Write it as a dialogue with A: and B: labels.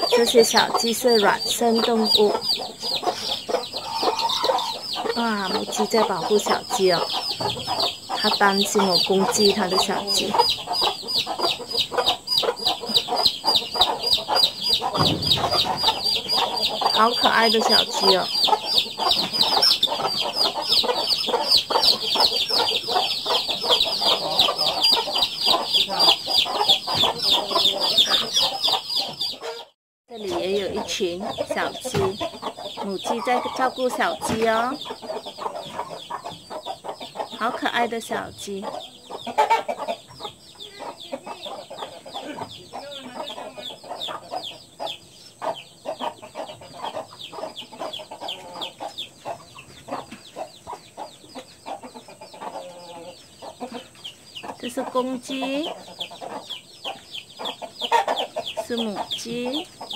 A: 这些小鸡是卵生动物。哇，母鸡在保护小鸡哦，它担心我攻击它的小鸡。好可爱的小鸡哦！这里也有一群小鸡，母鸡在照顾小鸡哦，好可爱的小鸡。这是公鸡，是母鸡。